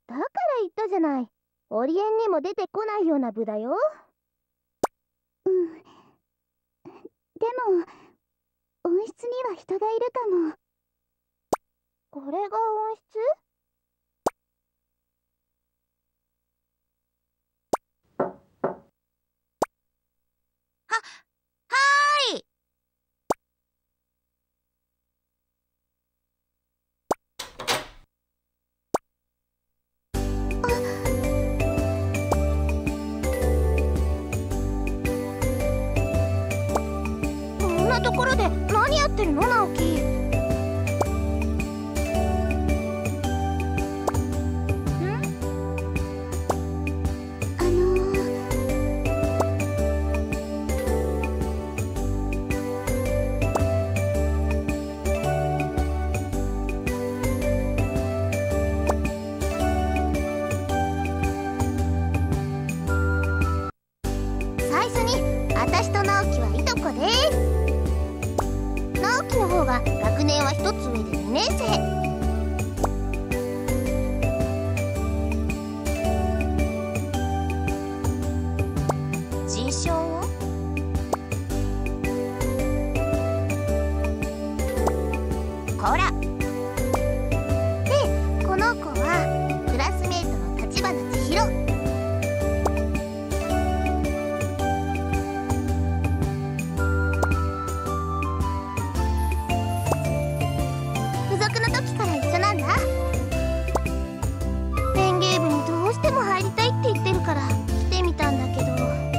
だから言ったじゃない。オリエンにも出てこないような部だよ。 うん。でも、温室には人がいるかも。 これが温室？ はーい。 こんなところで何やってるの、直樹。最初に私と直樹はいとこです。直樹の方が学年は一つ上で2年生。 自称を？こら。 で、この子はクラスメートの立花千尋。付属の時から一緒なんだ。園芸部にどうしても入りたいって言ってるから来てみたんだけど。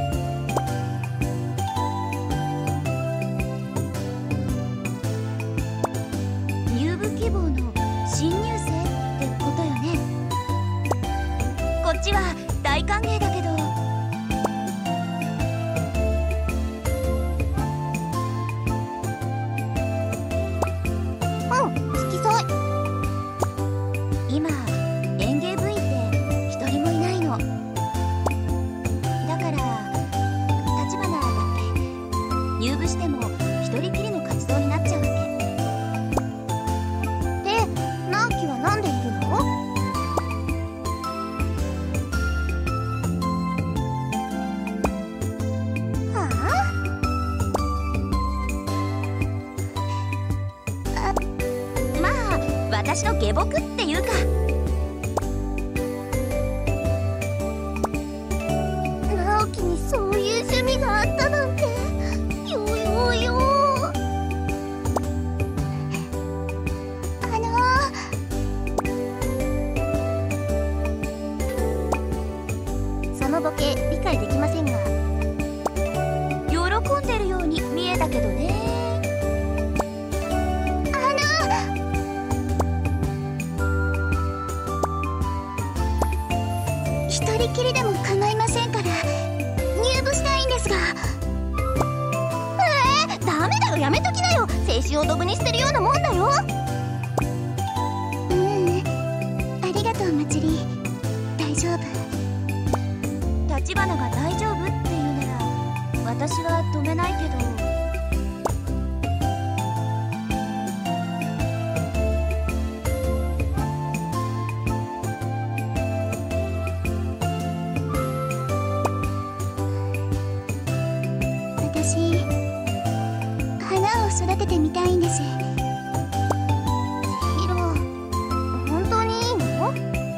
入部希望の新入生ってことよね。こっちは大歓迎だけど。 うん、付き添い。 今園芸部員って一人もいないの。だから立花だっけ、入部しても一人きりの活動になっちゃうわけ。 で、直樹はなんでいるの？はあ？ まあ私の下僕っていうか。 直樹にそういう趣味があったなんて。よよよ。そのボケ理解できませんが。 喜んでるように見えたけどね。 一人きりでも構いませんから入部したいんですが。 ダメだよ、やめときなよ。青春をドブにしてるようなもんだよ。 ありがとうまつり。大丈夫。 立花が大丈夫って言うなら私は止めないけど。 私花を育ててみたいんです。 ヒロ、本当にいいの？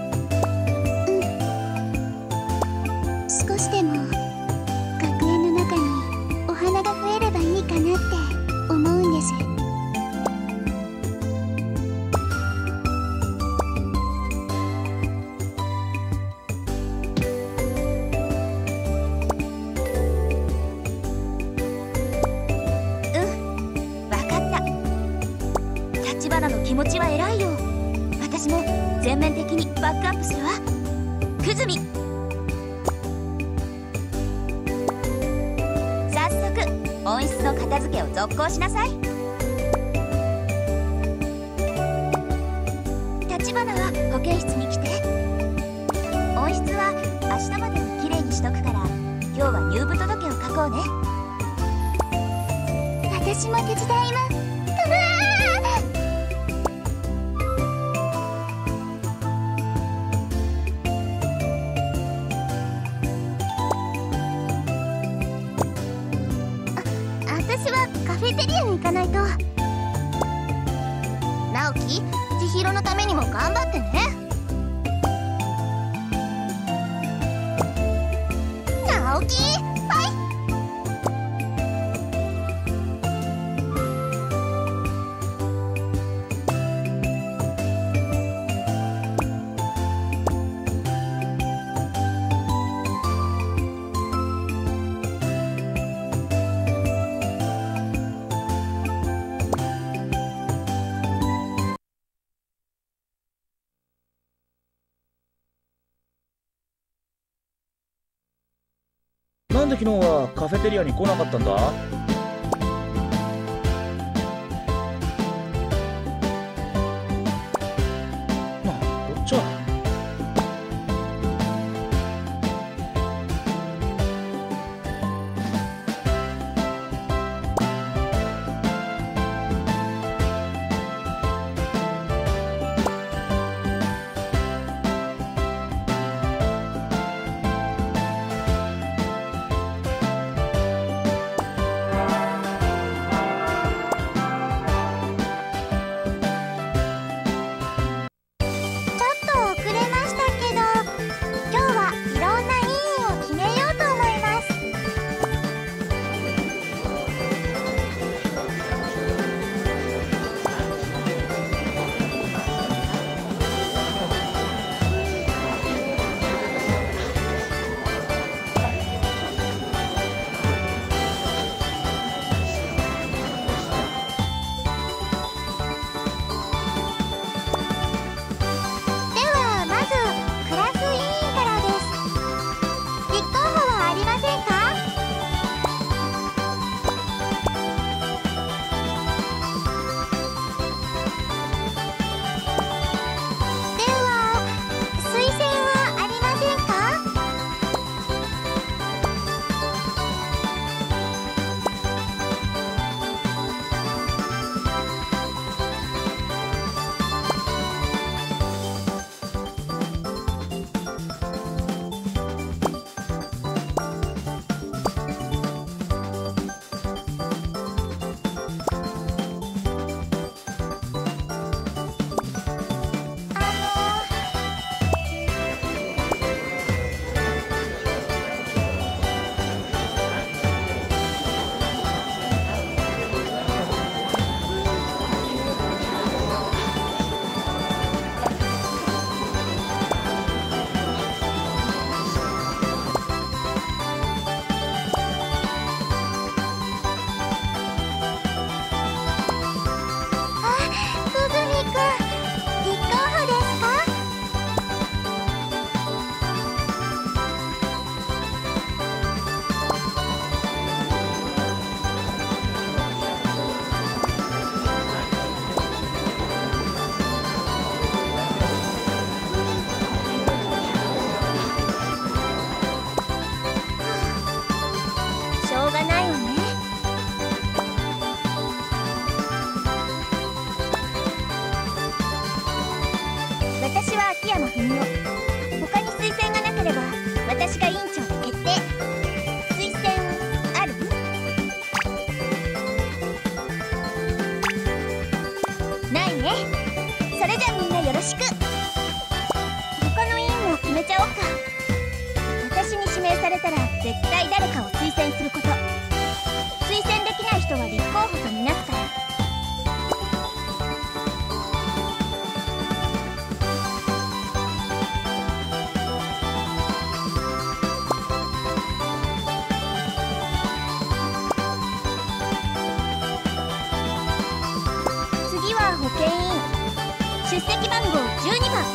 少しでも学園の中にお花が増えればいいかなって思うんです。 わかった。立花の気持ちは偉いよ。私も全面的にバックアップするわ。久住、早速温室の片付けを続行しなさい。立花は保健室に来て。温室は明日までにきれいにしとくから今日は入部届を書こうね。 私も手伝います。 行かないと。直樹、千尋のためにも頑張ってね。直樹、はい。 なんで昨日はカフェテリアに来なかったんだ？こっちは。 私は秋山文夫。他に推薦がなければ私が委員長で決定。推薦ある？ないね。それじゃみんなよろしく。他の委員も決めちゃおうか。私に指名されたら絶対誰かを推薦すること。推薦できない人は立候補とみなすから。保健委員出席番号12番。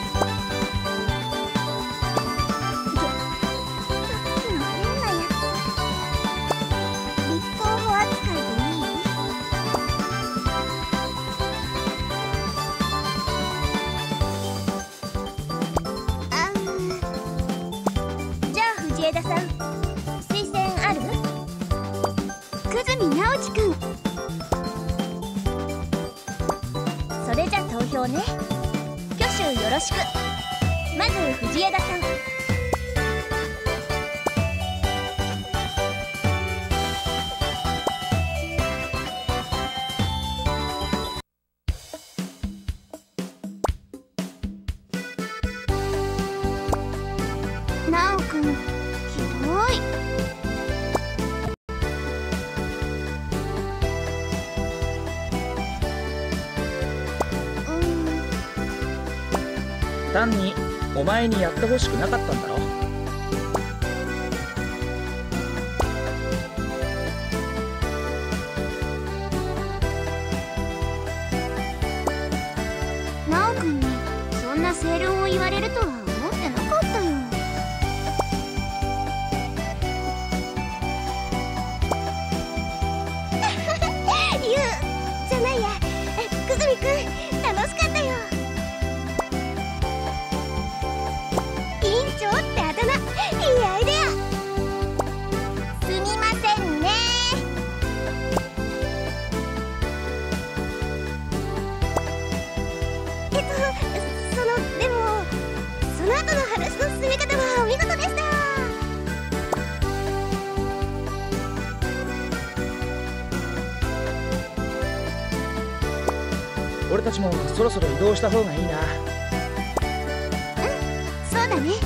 さっきの変なやつ。立候補扱いでいい？じゃあ藤枝さん、推薦ある？ 久住直樹くん。 それじゃ投票ね。挙手よろしく。まず藤枝さん。 単にお前にやってほしくなかったんだろ。 ナオくんにそんな正論を言われるとは思ってなかったよ。 ゆうじゃないや、くずみくん楽しかったよ。委員長ってあだ名、いいアイデア。 すみませんね。 でもその後の話の進め方はお見事でした。 俺たちもそろそろ移動した方がいいな。 そうだね。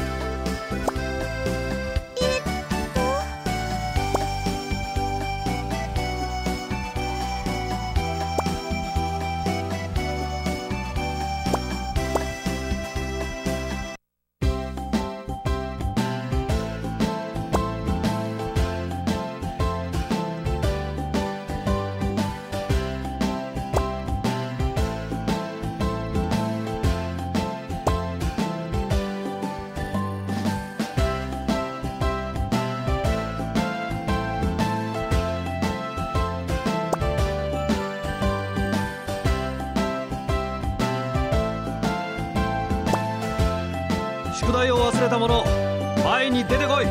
宿題を忘れた者、前に出てこい。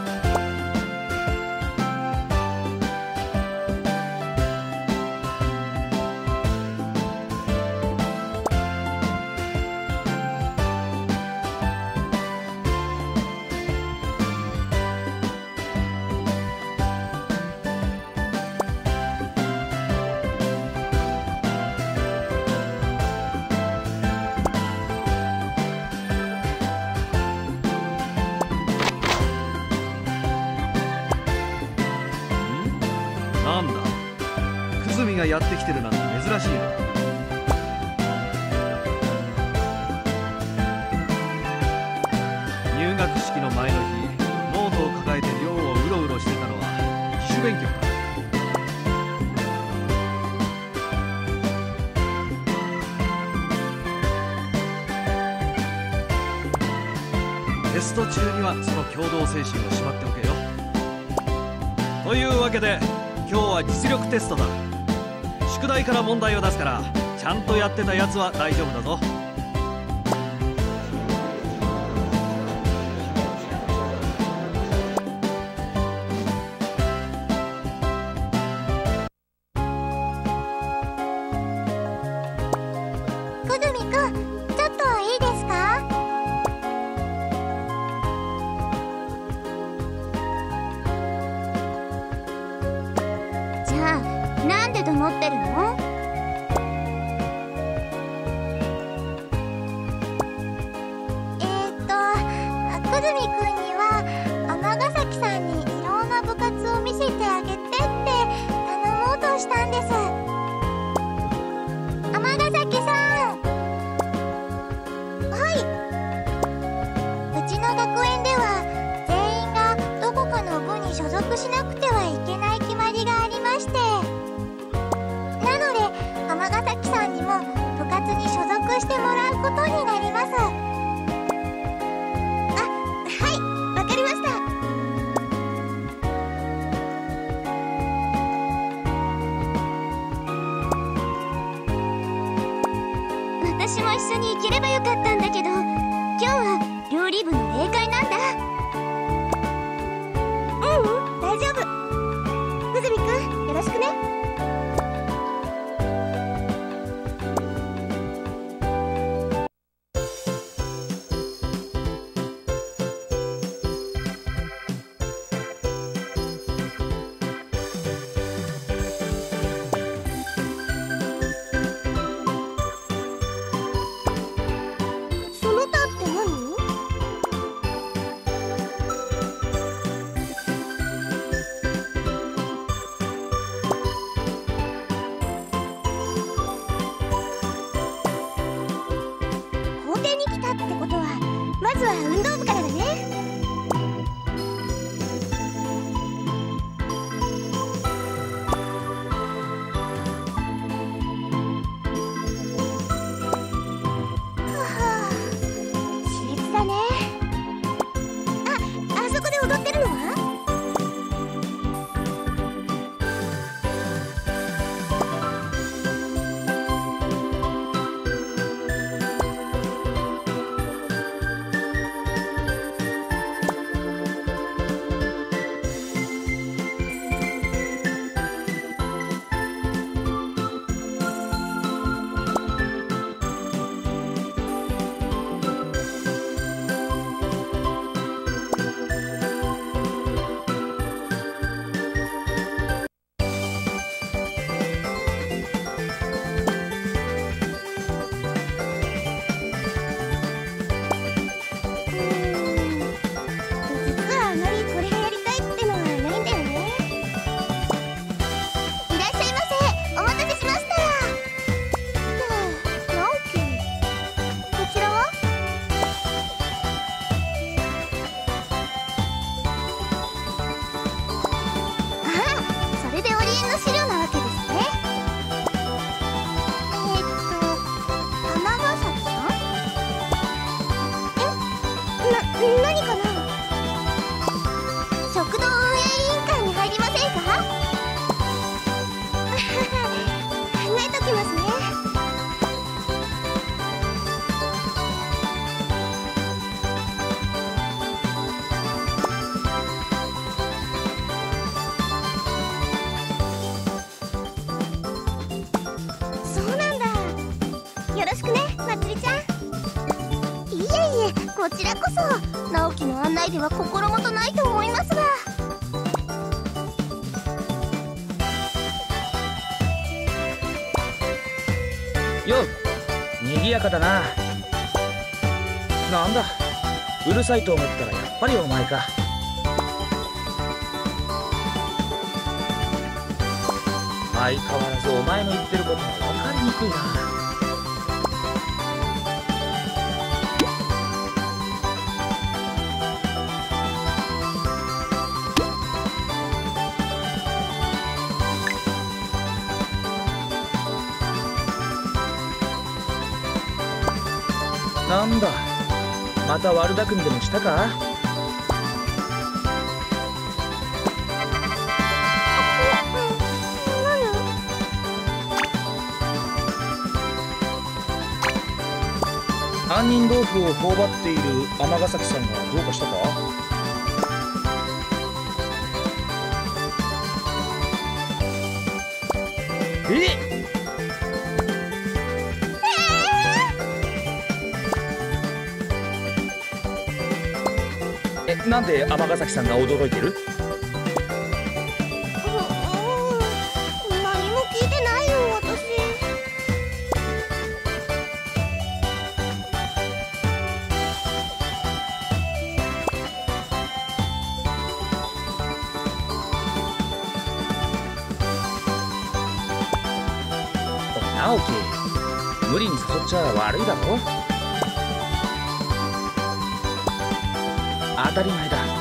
なんだ、久住がやってきてるなんて珍しいな。入学式の前の日、ノートを抱えて寮をうろうろしてたのは自主勉強か。テスト中にはその共同精神をしまっておけよ。というわけで今日は実力テストだ。宿題から問題を出すから、ちゃんとやってたやつは大丈夫だぞ。 くずみくん、ちょっといいですか？ じゃあなんで黙ってるの？ くずみくんには尼崎さんにいろんな部活を見せてあげてって頼もうとしたんです。尼崎さん。はい。うちの学園では全員がどこかの部に所属しなくてはいけない決まりがありまして、なので尼崎さんにも部活に所属してもらうことになります。はい、わかりました。 私も一緒に行ければよかったんだけど、今日は料理部の例会なんだ。 大丈夫。くずみくん、よろしくね。その他って何？校庭に来たってこと？ は運動部からだね。熾烈だね。あそこで踊ってるのは？何かな？食堂運営委員会に入りませんか？考えときますね。そうなんだ。よろしくね、まつりちゃん。いえいえ、こちらこそ。直樹の案内では心もとないと思いますが。 よう、にぎやかだな。なんだ、うるさいと思ったらやっぱりお前か。相変わらずお前の言ってることは分かりにくいな。なんだ、また悪巧みでもしたか？杏仁豆腐を頬張っている尼崎さんがどうかしたか？なんで尼崎さんが驚いてる？ 何も聞いてないよ、私。 直樹、無理に誘っちゃ悪いだろ。当たり前だ。